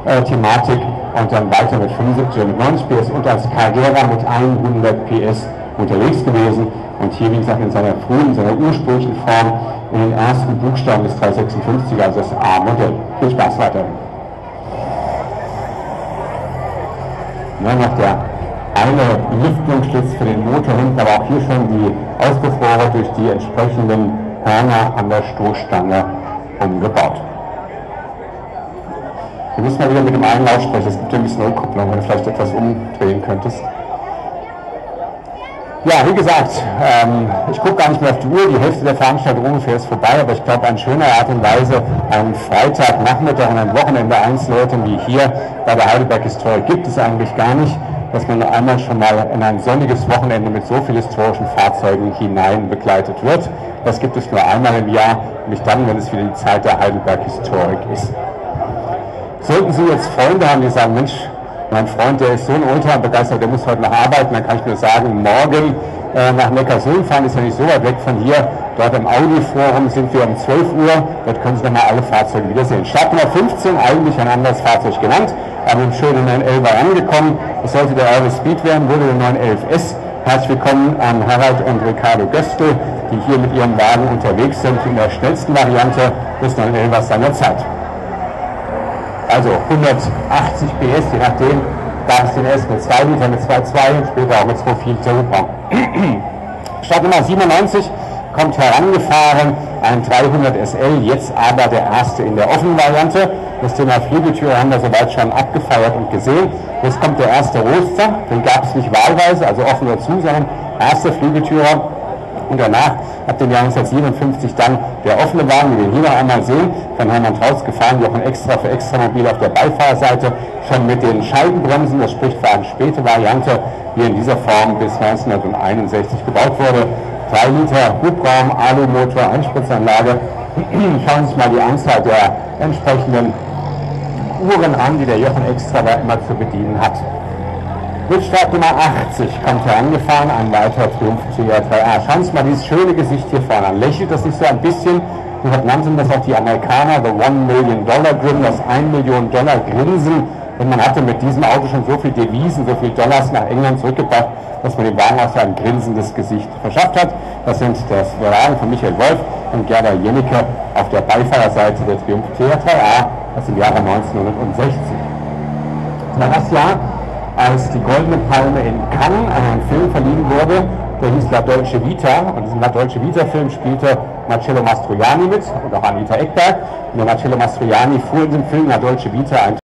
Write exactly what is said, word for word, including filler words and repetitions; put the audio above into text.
äh, Thematik und dann weiter mit fünfundsiebzig und neunzig P S und als Carrera mit hundert P S unterwegs gewesen und hier, wie gesagt, in seiner frühen, in seiner ursprünglichen Form in den ersten Buchstaben des dreihundertsechsundfünfziger, also das A-Modell. Viel Spaß weiterhin. Dann noch der eine Lüftungsschlitz für den Motor hinten, aber auch hier schon die Auspuffrohre durch die entsprechenden Hörner an der Stoßstange umgebaut. Wir müssen mal wieder mit dem einen Lautsprecher, es gibt ja ein bisschen Rückkopplung, wenn du vielleicht etwas umdrehen könntest. Ja, wie gesagt, ähm, ich gucke gar nicht mehr auf die Uhr, die Hälfte der Veranstaltung ungefähr ist vorbei, aber ich glaube, an schöner Art und Weise einen Freitagnachmittag und ein Wochenende einzuläuten wie hier bei der Heidelberg Historic gibt es eigentlich gar nicht, dass man einmal schon mal in ein sonniges Wochenende mit so vielen historischen Fahrzeugen hinein begleitet wird. Das gibt es nur einmal im Jahr, nicht dann, wenn es wieder die Zeit der Heidelberg Historic ist. Sollten Sie jetzt Freunde haben, die sagen, Mensch, mein Freund, der ist so ein Ultra begeistert, der muss heute noch arbeiten, dann kann ich nur sagen, morgen äh, nach Neckarsulm fahren, ist ja nicht so weit weg von hier. Dort im Audi-Forum sind wir um zwölf Uhr, dort können Sie nochmal alle Fahrzeuge wiedersehen. Startnummer fünfzehn, eigentlich ein anderes Fahrzeug genannt, aber im schönen neun elfer angekommen. Es sollte der Euro Speed werden, wurde der neun elf S. Herzlich willkommen an Harald und Ricardo Göstl, die hier mit ihrem Wagen unterwegs sind in der schnellsten Variante des neun elfers seiner Zeit. Also hundertachtzig P S, je nachdem, gab es den erst mit zwei Liter, mit zwei Komma zwei und später auch mit zwei Komma vier Liter Hubraum. Startnummer siebenundneunzig kommt herangefahren, ein dreihundert S L, jetzt aber der erste in der offenen Variante. Das Thema Flügeltüre haben wir soweit schon abgefeiert und gesehen. Jetzt kommt der erste Roadster, den gab es nicht wahlweise, also offen oder zu, sondern erste Flügeltürer. Und danach, ab dem Jahr neunzehnhundertsiebenundfünfzig, dann der offene Wagen, wie wir hier noch einmal sehen, von Hermann Trautz gefahren, die auch ein extra für Extramobil auf der Beifahrerseite, schon mit den Scheibenbremsen, das spricht für eine späte Variante, die in dieser Form bis neunzehnhunderteinundsechzig gebaut wurde. drei Liter Hubraum, Alumotor, Einspritzanlage. Schauen Sie sich mal die Anzahl der entsprechenden Uhren an, die der Jochen Extra da immer zu bedienen hat. Mit Startnummer achtzig kommt er angefahren, ein weiterer Triumph C R drei A. Schauen Sie sich mal dieses schöne Gesicht hier vorne an. Lächelt das nicht so ein bisschen? Und nannten das auch die Amerikaner, the One Million Dollar Grin, das ein Million Dollar Grinsen. Und man hatte mit diesem Auto schon so viel Devisen, so viel Dollars nach England zurückgebracht, dass man dem Wagen auch so ein grinsendes Gesicht verschafft hat. Das sind das der Wagen von Michael Wolf und Gerda Jennecke auf der Beifahrerseite der Triumph C R drei A, das im Jahre neunzehnhundertsechzig. Das war das Jahr, als die Goldene Palme in Cannes an einen Film verliehen wurde, der hieß La Dolce Vita, und in diesem La Dolce Vita Film spielte Marcello Mastroianni mit und auch Anita Ekberg. Und der Marcello Mastroianni fuhr in dem Film La Dolce Vita ein